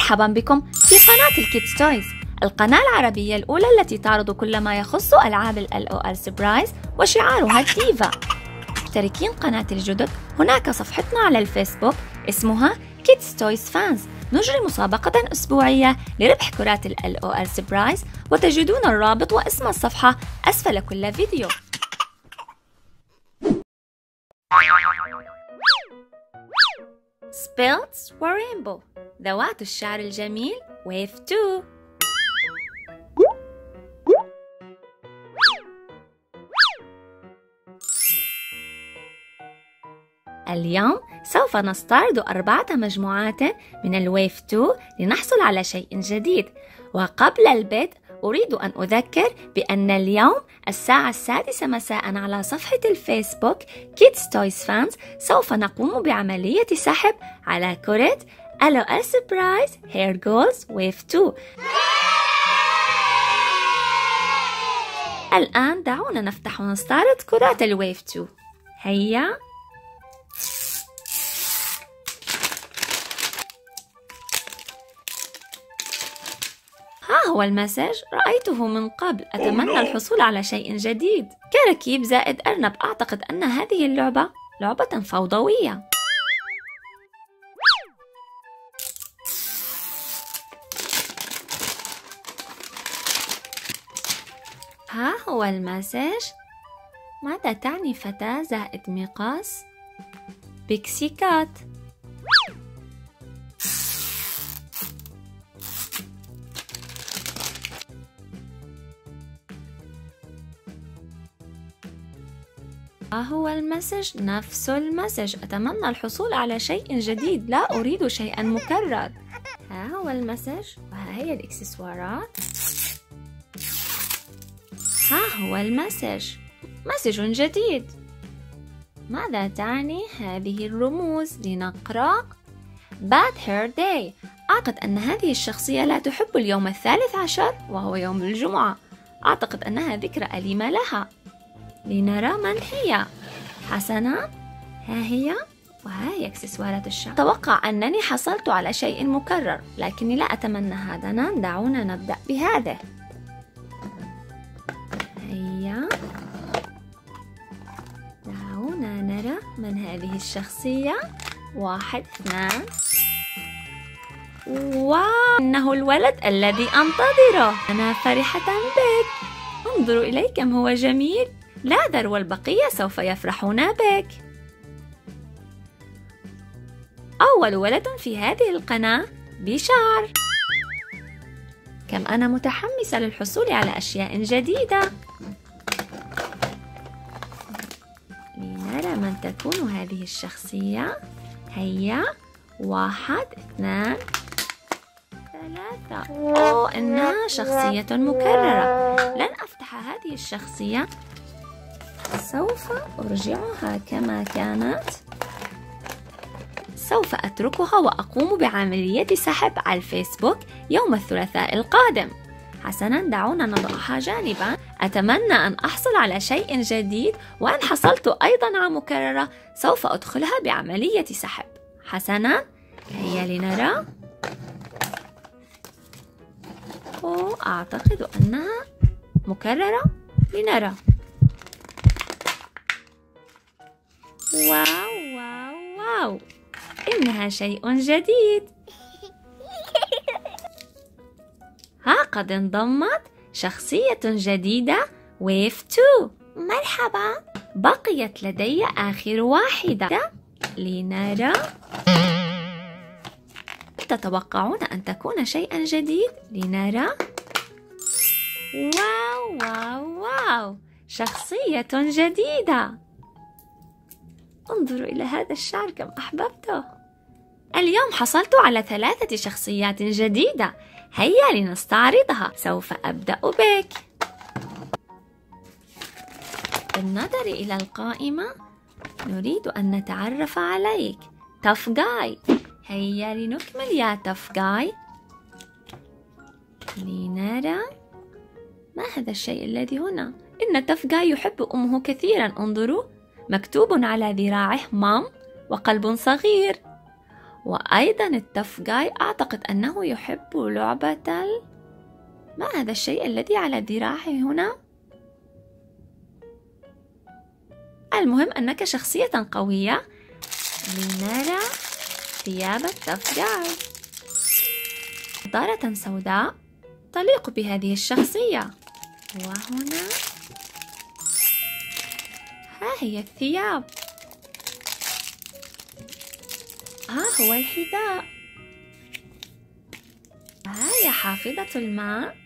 مرحبا بكم في قناة الكيدز تويز، القناة العربية الأولى التي تعرض كل ما يخص ألعاب LOL سبرايز وشعارها الديفا. مشتركين قناة الجدد، هناك صفحتنا على الفيسبوك اسمها كيدز تويز فانز، نجري مسابقة أسبوعية لربح كرات LOL سبرايز، وتجدون الرابط واسم الصفحة أسفل كل فيديو. Spells ورينبو، ذوات الشعر الجميل ويف 2. اليوم سوف نستعرض 4 مجموعات من الويف 2 لنحصل على شيء جديد. وقبل البدء أريد أن أذكر بأن اليوم الساعة 6 مساء على صفحة الفيسبوك Kids Toys Fans سوف نقوم بعملية سحب على كرة LOL Surprise Hair Goals Wave 2. الآن دعونا نفتح ونستعرض كرات الويف 2. هيا. ها هو المسج، رأيته من قبل، أتمنى الحصول على شيء جديد. كراكيب زائد أرنب، أعتقد أن هذه اللعبة لعبة فوضوية. ها هو المسج، ماذا تعني فتاة زائد مقاس؟ بيكسي كات. ها هو المسج، نفس المسج، أتمنى الحصول على شيء جديد، لا أريد شيئا مكرر. ها هو المسج، وها هي الإكسسوارات. ها هو المسج، مسج جديد. ماذا تعني هذه الرموز؟ لنقرأ. Bad Hair Day، أعتقد أن هذه الشخصية لا تحب اليوم 13 وهو يوم الجمعة، أعتقد أنها ذكرى أليمة لها. لنرى من هي. حسنا، ها هي، وها هي اكسسوارات الشعر. أتوقع أنني حصلت على شيء مكرر، لكني لا أتمنى هذا. دعونا نبدأ بهذا. هيا، دعونا نرى من هذه الشخصية. 1 2. واو، إنه الولد الذي أنتظره. أنا فرحة بك، انظروا إليه كم هو جميل. لاذر والبقية سوف يفرحون بك. أول ولد في هذه القناة بشعر. كم أنا متحمسة للحصول على أشياء جديدة. لنرى من تكون هذه الشخصية. هيا، 1 2 3. أوه، إنها شخصية مكررة. لن أفتح هذه الشخصية، سوف أرجعها كما كانت. سوف أتركها وأقوم بعملية سحب على الفيسبوك يوم الثلاثاء القادم. حسنا، دعونا نضعها جانبا. أتمنى أن أحصل على شيء جديد، وإن حصلت أيضا على مكررة سوف أدخلها بعملية سحب. حسنا، هيا لنرى. أعتقد أنها مكررة. لنرى. واو واو واو، إنها شيء جديد. ها قد انضمت شخصية جديدة ويف 2. مرحبا، بقيت لدي آخر واحدة. لنرى. تتوقعون أن تكون شيئا جديد؟ لنرى. واو واو واو، شخصية جديدة. انظروا إلى هذا الشعر كم أحببته. اليوم حصلت على 3 شخصيات جديدة، هيا لنستعرضها. سوف أبدأ بك. بالنظر إلى القائمة نريد أن نتعرف عليك. تاف جاي، هيا لنكمل يا تاف جاي. لنرى ما هذا الشيء الذي هنا. إن تاف جاي يحب أمه كثيرا. انظروا، مكتوب على ذراعه مام وقلب صغير. وأيضا التف جاي أعتقد أنه يحب لعبة ما هذا الشيء الذي على ذراعه هنا؟ المهم أنك شخصية قوية. لنرى ثياب التف جاي. نظارة سوداء تليق بهذه الشخصية. وهنا ها هي الثياب. ها هو الحذاء. ها هي حافظة الماء.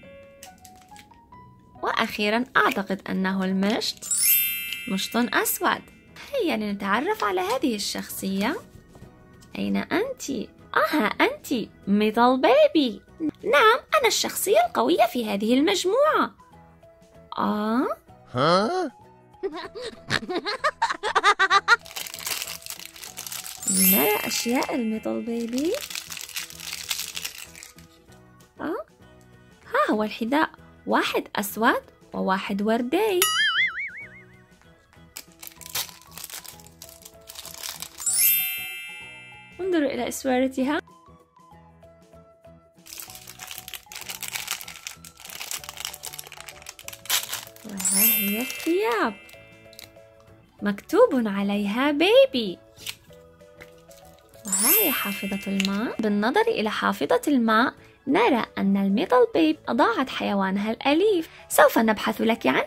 وأخيرا أعتقد أنه المشط، مشط أسود. هيا لنتعرف على هذه الشخصية. أين أنت؟ أنت ميتل بيبي. نعم، أنا الشخصية القوية في هذه المجموعة. ها؟ لنرى أشياء الميتل بيبي. ها هو الحذاء، واحد أسود وواحد وردي. انظروا إلى أسوارتها. وها هي الثياب، مكتوب عليها بيبي. وها هي حافظة الماء. بالنظر إلى حافظة الماء نرى أن الميتل بيب أضاعت حيوانها الأليف. سوف نبحث لك عنه.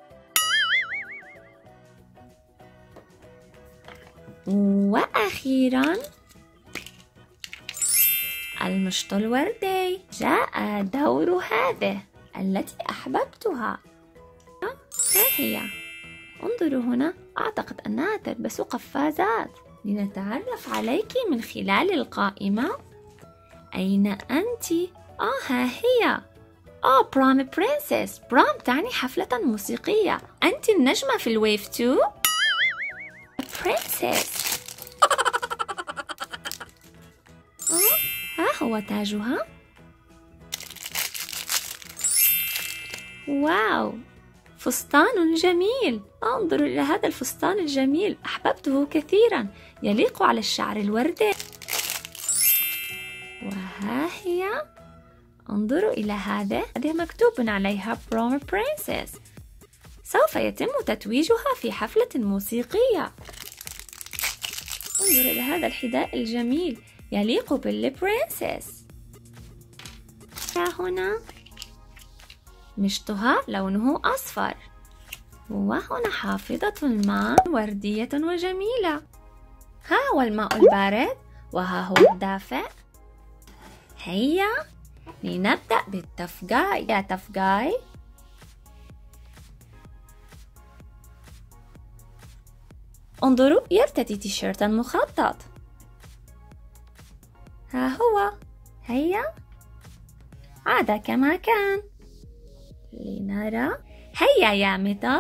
وأخيرا المشط الوردي. جاء دور هذه التي أحببتها. ها هي. انظروا هنا، أعتقد أنها تلبس قفازات. لنتعرف عليك من خلال القائمة. أين أنت؟ ها هي. برام برنسس. برام تعني حفلة موسيقية. أنت النجمة في الويف 2. برنسس. ها هو تاجها. واو، فستان جميل. انظروا إلى هذا الفستان الجميل، أحببته كثيرا، يليق على الشعر الوردي. وها هي. انظروا إلى هذه مكتوب عليها بروم برنسس. سوف يتم تتويجها في حفلة موسيقية. انظروا إلى هذا الحذاء الجميل، يليق بالبرنسس. هنا مشطها لونه أصفر. وهنا حافظة الماء وردية وجميلة. ها هو الماء البارد وها هو الدافئ. هيا لنبدأ بالتفجاي. يا تفجاي، انظروا، يرتدي تيشيرتا مخطط. ها هو. هيا عاد كما كان. لنرى. هيا يا ميتل.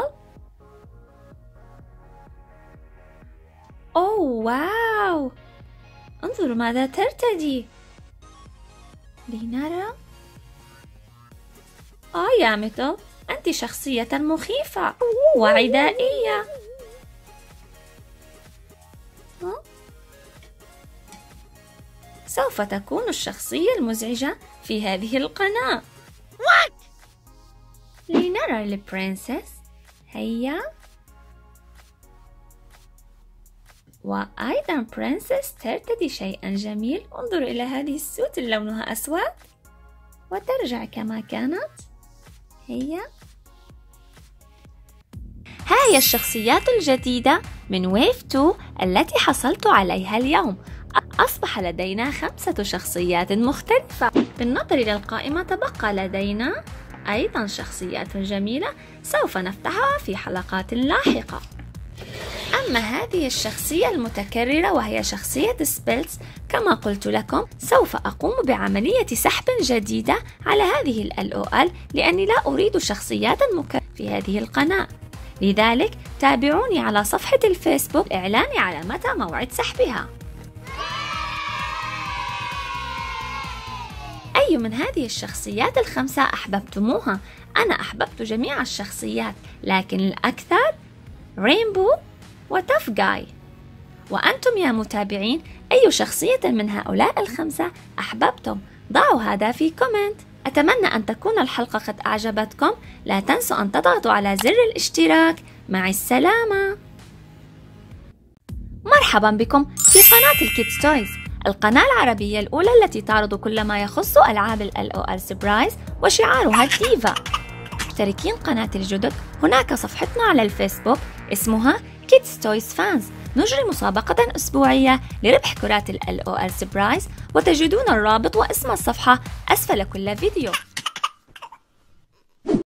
أوه واو، انظروا ماذا ترتدي. لنرى. يا ميتل، أنت شخصية مخيفة وعدائية. سوف تكون الشخصية المزعجة في هذه القناة. لنرى البرنسس. هيا. وأيضا برنسس ترتدي شيئا جميل. انظروا إلى هذه السوت لونها أسود وترجع كما كانت. هيا. ها هي الشخصيات الجديدة من ويف 2 التي حصلت عليها اليوم. أصبح لدينا 5 شخصيات مختلفة. بالنظر إلى القائمة تبقى لدينا أيضا شخصيات جميلة سوف نفتحها في حلقات لاحقة. أما هذه الشخصية المتكررة وهي شخصية سبيلز، كما قلت لكم سوف أقوم بعملية سحب جديدة على هذه LOL لأني لا أريد شخصيات مكررة في هذه القناة. لذلك تابعوني على صفحة الفيسبوك لإعلان على متى موعد سحبها. أي من هذه الشخصيات ال5 أحببتموها؟ أنا أحببت جميع الشخصيات، لكن الأكثر رينبو وتف جاي. وأنتم يا متابعين أي شخصية من هؤلاء الخمسة أحببتم؟ ضعوا هذا في كومنت. أتمنى أن تكون الحلقة قد أعجبتكم. لا تنسوا أن تضغطوا على زر الاشتراك. مع السلامة. مرحبا بكم في قناة الكيدز تويز، القناة العربية الأولى التي تعرض كل ما يخص ألعاب LOL سبرايز وشعارها الديفا. مشتركين قناة الجدد، هناك صفحتنا على الفيسبوك اسمها كيدز تويز فانز. نجري مسابقة أسبوعية لربح كرات LOL سبرايز، وتجدون الرابط واسم الصفحة أسفل كل فيديو.